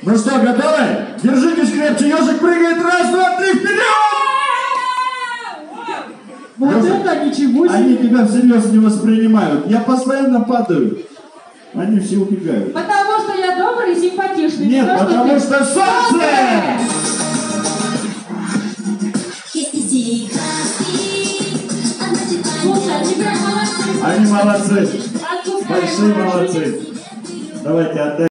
Ну что, готовы? Держитесь крепче, ежик прыгает, раз, два, три, вперед! Вот ежик, это ничего себе! Они тебя всерьез не воспринимают. Я постоянно падаю. Они все убегают. Потому что я добрый и симпатичный. Нет, не потому что солнце! Слушай, они прям молодцы. Они молодцы. Большие молодцы. Давайте отдай.